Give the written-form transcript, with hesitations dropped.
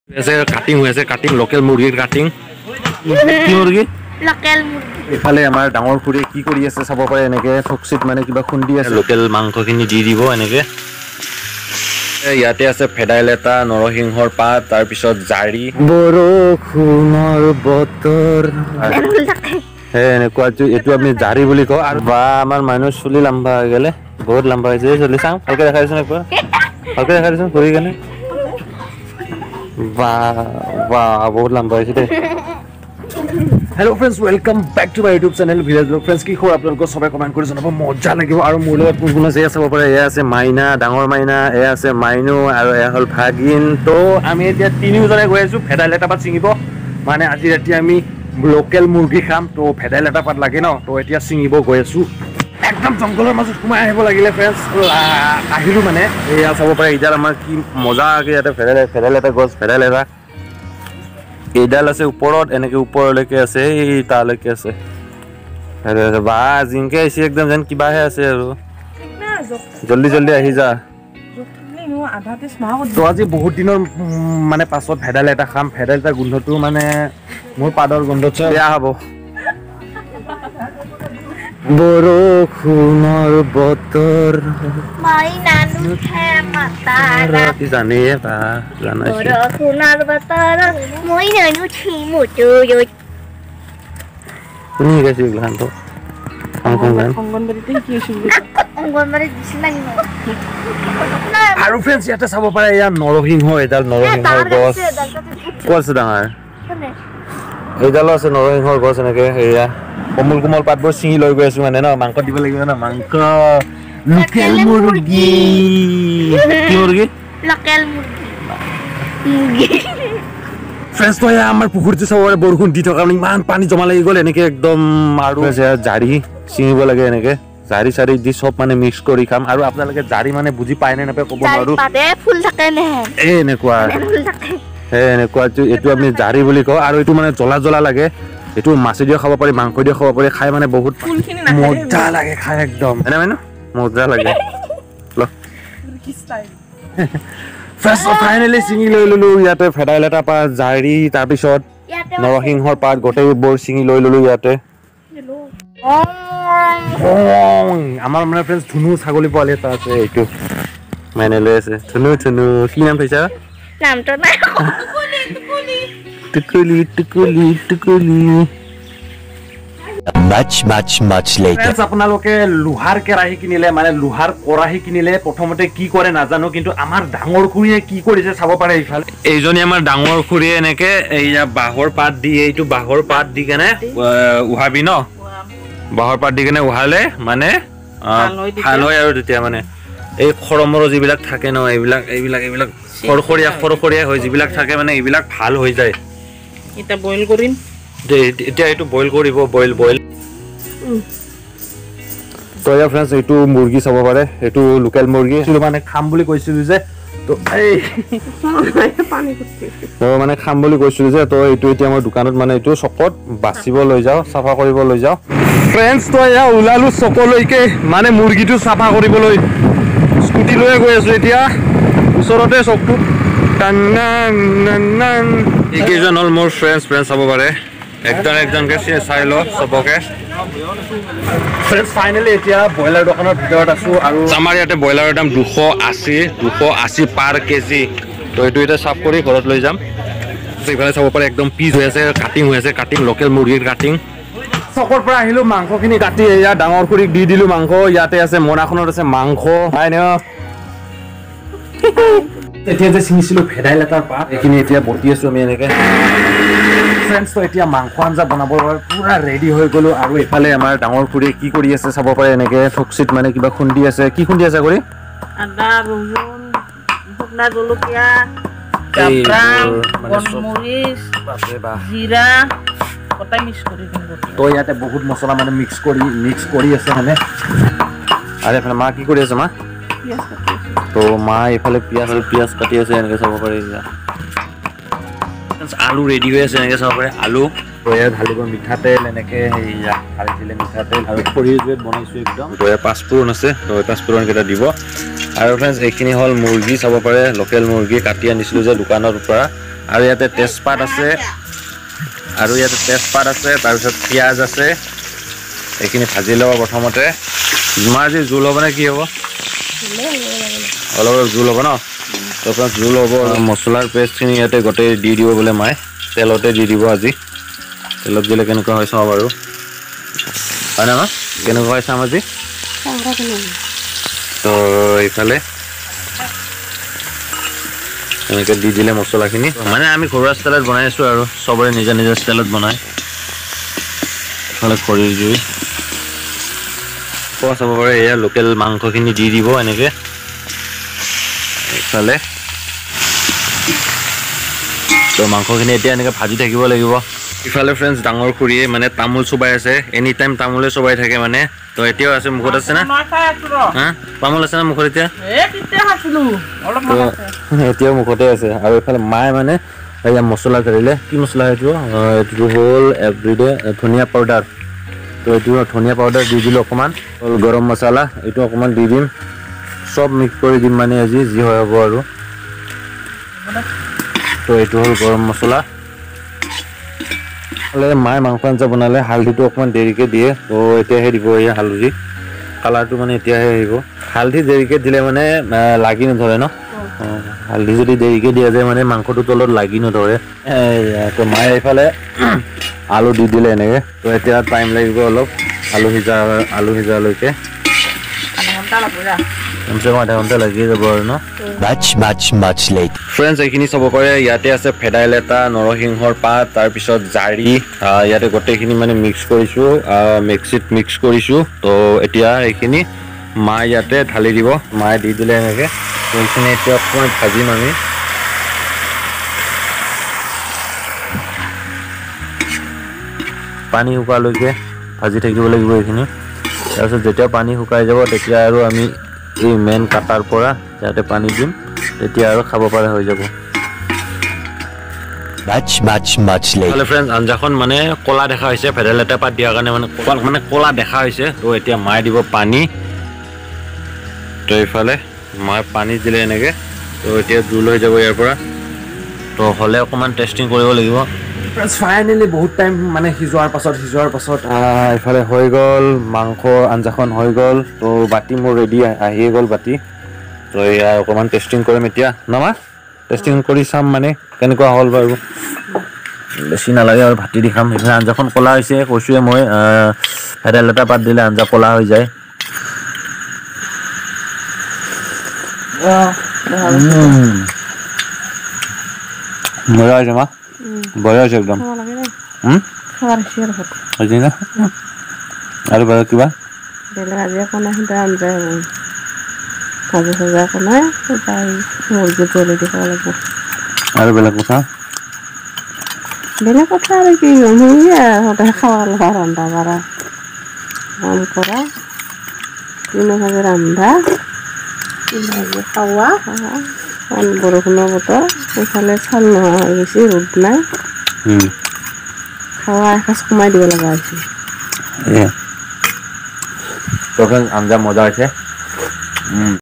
ऐसे काटिंग हुई আছে কাটিং লোকেল মুরগিৰ কাটিং কি মুরগি লোকেল মুরগি এফালে আমাৰ ডাঙৰ খুৰী কি কৰি আছে চাব পাৰে এনেকে ফক্সিত মানে কিবা খুন্দি আছে লোকেল মাংসখিনি দি দিব এনেকে ইয়াতে আছে ফেদাইলেটা নৰসিংহৰ পাত তাৰ পিছত জাৰি বৰষুণৰ বতৰ হে এনেকুৱা এটো আমি জাৰি বুলি কওঁ আৰু বা আমাৰ মানুহ চুলি লম্বা হৈ গলে বহুত লম্বা হৈছে চলি চাওঁ ভালকে দেখাইছো একবাৰ ভালকে দেখাইছো ঘূৰি কেনে वाह बहुत लंबा है दे hello friends welcome back to my YouTube channel village vlog friends কি খবৰ আপোনালোকৰ সবে কমেন্ট কৰি জনাব মজা লাগিব আৰু মোৰ লগত কোন আছে চাব পাৰে এয়া আছে মাইনা ডাঙৰ মাইনা এয়া আছে মাইনু আৰু এয়া হল ভাগিন তো আমি এতিয়া তিনিজনে গৈ আছো ফেদাইলেটা পাত চিঙিব মানে আজি ৰাতি আমি লোকেল মুৰ্গী খাম তো ফেদাইলেটা পাত লাগে ন তো এতিয়া চিঙিব গৈ আছো একদম জংগলৰ মাজত সোমাই আহিব লাগিলে फ्रेंड्स আহিলো মানে এয়া চাব পাৰে ইডাল আমাৰ কি মজা আগে ইয়াতে ফেদাইলেটা গছ ফেদাইলেটা এইডাল আছে ওপৰত এনেকে ওপৰলৈকে আছে এই তালৈকে আছে আৰে বা জিংকে আছে একদম যেন কিবাহে আছে আৰু জলদি জলদি আহি যা তো আজি বহুত দিনৰ মানে পাছত ফেদাইলেটা খাম ফেদাইলেটা গোন্ধটো মানে মোৰ পাদৰ গোন্ধটো বেয়া হ'ব বৰষুণৰ বতৰ মাইনা নুঠে মাতাৰা ৰাতি জানে বা জানাই বৰষুণৰ বতৰ মাইনা নুঠি মুতুৰ তুমি গাইছে গানটো অংগনবাড়ীতে কি আছিল অংগনবাড়ী দিছিল না আৰু फ्रेंड्स ইয়াতে চাব পাৰে ইয়া নৰসিংহ এডাল নৰসিংহৰ গছ কোৱাছে ডাঙৰ এইডাল আছে নৰসিংহৰ গছ এনেকে এয়া কমল কমল পাতবোৰ চিঙি লৈ গৈ আছো মানে ন মাংস দিব লাগিব না মাংস লোকেল মুৰ্গী কি মুৰ্গী লোকেল মুৰ্গী ফ্ৰেন্স তো আমাৰ পুখুৰীটো চাবৰে বৰষুণ দি থকা ইমান পানী জমা লাগি গ'ল এনেকে একদম আৰু জাৰি চিঙিব লাগে এনেকে জাৰি চাৰি দি সব মানে মিক্স কৰি খাম আৰু আপোনালোকে জাৰি মানে বুজি পায় নে নাপায় ক'ব নোৱাৰো পাতে ফুল থাকে নে এনেকুৱা ফুল থাকে এনেকুৱা এইটো আমি জাৰি বুলি কওঁ আৰু এইটো মানে জ্বলা জ্বলা লাগে এটো মাছে দিয়ে খাব পাৰি মাংস দিয়ে খাব পাৰি খাই মানে বহুত মজা লাগে খাই একদম এনে মানে মজা লাগে ল কি ষ্টাইল ফার্স্ট ফাইনালি চিঙি লৈ ললো ইয়াতে ফেদাইলেটা পাত জাৰি তাৰ পিছত নৰসিংহৰ পাত গোটেই বৰ চিঙি লৈ ললো ইয়াতে আমাৰ মানে फ्रेंड्स ধুনু ছাগলী পোৱালি এটা আছে এইটো মানে লৈ আছে ধুনু ধুনু কি নাম থৈছা নামটো নাই টুকুলি টুকুলি টুকুলি much later আপোনালোকে লোহাৰ কেৰাহী কিনিলে মানে লোহাৰ কৰাহী কিনিলে প্ৰথমতে কি কৰে নাজানো কিন্তু আমাৰ ডাঙৰ খুৰীয়ে কি কৰিছে চাব পাৰে ইফালে এইজনী আমাৰ ডাঙৰ খুৰীয়ে এনেকে এইয়া বাহৰ পাত দি এইটো বাহৰ পাত দি কেনে উহাবি ন বাহৰ পাত দি কেনে উহালে মানে ভাল হয় আৰু তেতিয়া মানে এই খৰমৰ যিবিলাক থাকে ন এইবিলাক খৰখৰীয়া হয় যিবিলাক থাকে মানে এইবিলাক ভাল হৈ যায় এটা বইল কৰিম এতিয়া এইটো বইল কৰিব বইল তো ইয়া फ्रेंड्स এইটো মুৰ্গী চাব পাৰে এইটো লোকেল মুৰ্গী মানে খাম বুলি কৈছিলো যে তো এই পানী কুটি তো মানে খাম বুলি কৈছিলো যে তো এইটো এতিয়া আমাৰ দোকানত মানে এইটো চকত বাছিব লৈ যাও সাফা কৰিব লৈ যাও फ्रेंड्स তো ইয়া উলালু চকলৈকে মানে মুৰ্গীটো সাফা কৰিবলৈ স্কুটি লৈ গৈ আছো এতিয়া ওচৰতে চকটো এইকেইজন হল মোৰ ফ্ৰেন্ডছ চাব পাৰে একজনকে চাই ল সবকে ফ্ৰেন্ডছ ফাইনেলি এতিয়া ব্ৰইলাৰ দোকানৰ ভিতৰত আছো আৰু আমাৰ ইয়াতে ব্ৰইলাৰৰ দাম 280 পাৰ কেজি তো এইটো এটা সাফ কৰি ঘৰত লৈ যাম এইফালে চাব পাৰে একদম পিচ হৈ আছে কাটিং লোকেল মুৰ্গীৰ কাটিং চকৰ পৰা আহিলো মাংসখিনি কাটি এয়া ডাঙৰ খুৰীক দি দিলো মাংস ইয়াতে আছে মোনাখনত আছে মাংস নাই ন এতিয়া যে চিঙিছিলো ফেদাইলেটাৰ পাত এইখিনি এতিয়া বটি আছো আমি এনেকে फ्रेंड्स তো এতিয়া মাংস আঞ্জা বনাবৰ পুৰা ৰেডি হৈ গলো আৰু এফালে আমাৰ ডাঙৰ খুৰীয়ে কি কৰি আছে চাব পাৰে এনেকে ফক্সিত মানে কিবা খুন্দি আছে কি খুন্দি আছে কৰি আদা ৰহুন শুকনা জলকীয়া জাফৰান গোলমৰিচ জিৰা কটাই মিক্স কৰি দিম তো ইয়াতে বহুত মছলা মানে মিক্স কৰি আছে মানে আৰু এফালে মা কি কৰি আছে মা তো মা এফালে পিয়াজ কাটি আছে এনেকে চাব পাৰে আলু ৰেডি হৈ আছে এনেকে চাব পাৰে আলু তয়া ঢালিব মিঠাতেল এনেকে হেয়া ঢালি দিলে মিঠাতেল আৰু খৰিৰে বনাইছো একদম তয়া পাঁচফোৰণ আছে তয়া পাঁচফোৰণ কেটা দিব আৰু फ्रेंड्स এইখিনি হল মুৰ্গী চাব পাৰে লোকেল মুৰ্গী কাটি আনিছিলো যে দোকানৰ পৰা আৰু ইয়াতে তেজপাত আছে তাৰপিছত পিঁয়াজ আছে এইখিনি ভাজি ল'ব প্ৰথমতে তোমাৰ আজি জোল হ'ব নে কি হ'ব অলপ জোল হ'ব ন তাৰপিছত জোল হ'ব মছলাৰ পেষ্টখিনি ইয়াতে গোটেই দি দিব বোলে মায়ে তেলতে দি দিব আজি তেলত দিলে কেনেকুৱা হয় চাওঁ বাৰু হয় না কেনেকুৱা হয় চাম আজি তো এইফালে এনেকৈ দি দিলে মছলাখিনি মানে আমি ঘৰুৱা ষ্টাইলত বনাই আছোঁ আৰু চবৰে নিজা নিজা ষ্টাইলত বনায় এইফালে খৰিৰ জুই কোৱা চাব পাৰে এয়া লোকেল মাংসখিনি দি দিব এনেকৈ এইফালে তো মাংসখিনি এতিয়া এনেকৈ ভাজি থাকিব লাগিব ইফালে ফ্ৰেণ্ডছ ডাঙৰ খুৰীয়ে মানে তামোল চুবাই আছে এনি টাইম তামোলে চুবাই থাকে মানে তো এতিয়াও আছে মুখত আছে না হা তামোল আছে না মুখত এতিয়া এতিয়াও মুখতে আছে আৰু এইফালে মায়ে মানে এয়া মছলা কাঢ়িলে কি মছলা এইটো এইটো হ'ল এভৰিডে ধনিয়া পাউডাৰ তো এইটো ধনিয়া পাউডাৰ দি দিলোঁ অকণমান হ'ল গৰম মছলা এইটো অকণমান দি দিম চব মিক্স কৰি দিম মানে আজি যি হয় হ'ব আৰু তো এইটো হ'ল গৰম মছলা মায়ে মাংস আঞ্জা বনালে হালধিটো অকণমান দেৰিকৈ দিয়ে তো এতিয়াহে দিব এই হালধি কালাৰটো মানে এতিয়াহে আহিব হালধি দেৰিকৈ দিলে মানে লাগি নধৰে ন হালধি যদি দেৰিকৈ দিয়া যায় মানে মাংসটো তলত লাগি নধৰে তো মায়ে এইফালে আলু দি দিলে এনেকৈ তো এতিয়া টাইম লাগিব অলপ আলু সিজালৈকে কমচে কম আধা ঘণ্টা লাগি যাব আৰু ন ফ্ৰেণ্ডছ এইখিনি চাব পাৰে ইয়াতে আছে ভেদাইলতা নৰসিংহৰ পাত তাৰপিছত জাৰি ইয়াতে গোটেইখিনি মানে মিক্স কৰিছোঁ মিক্সিত মিক্স কৰিছোঁ তো এতিয়া এইখিনি মায়ে ইয়াতে ঢালি দিব মায়ে দি দিলে এনেকৈ এইখিনি এতিয়া অকণমান ভাজিম আমি পানী শুকালৈকে ভাজি থাকিব লাগিব এইখিনি তাৰপিছত যেতিয়া পানী শুকাই যাব তেতিয়া আৰু আমি এই মেইন কাটাৰ পৰা ইয়াতে পানী দিম তেতিয়া আৰু খাব পৰা হৈ যাব ফ্ৰেণ্ডছ আঞ্জাখন মানে ক'লা দেখা হৈছে ভেদাইলতা পাত দিয়াৰ কাৰণে মানে ক'লা দেখা হৈছে তো এতিয়া মায়ে দিব পানী তো এইফালে মায়ে পানী দিলে এনেকৈ তো এতিয়া জোল হৈ যাব ইয়াৰ পৰা তো হ'লে অকণমান টেষ্টিং কৰিব লাগিব ফাইনেলি বহুত টাইম মানে সিজোৱাৰ পাছত এইফালে হৈ গ'ল মাংস আঞ্জাখন হৈ গ'ল তো বাতি মোৰ ৰেডি আহিয়ে গ'ল বাতি তো এয়া অকণমান টেষ্টিং কৰিম এতিয়া নমা টেষ্টিং কৰি চাম মানে কেনেকুৱা হ'ল বাৰু বেছি নালাগে আৰু ভাতি দি খাম এইফালে আঞ্জাখন ক'লা হৈছে কৈছোঁৱে মই ভেদাইলতা পাত দিলে আঞ্জা ক'লা হৈ যায় মজা হৈছে মা বঢ়িয়া হৈছে একদম আৰু বাৰু কিবা আৰু বেলেগ কথা আৰু কি সদায় খাৱা লোৱা ৰন্ধা বঢ়া কাম কৰা ভাজি ৰন্ধা খাৱা বৰষুণৰ বতৰ এইফালে চাউল নোহোৱা হৈ গৈছে ৰ'দ নাই খাৱা এসাঁজ কমাই দিব লগা হৈছে আঞ্জা মজা হৈছে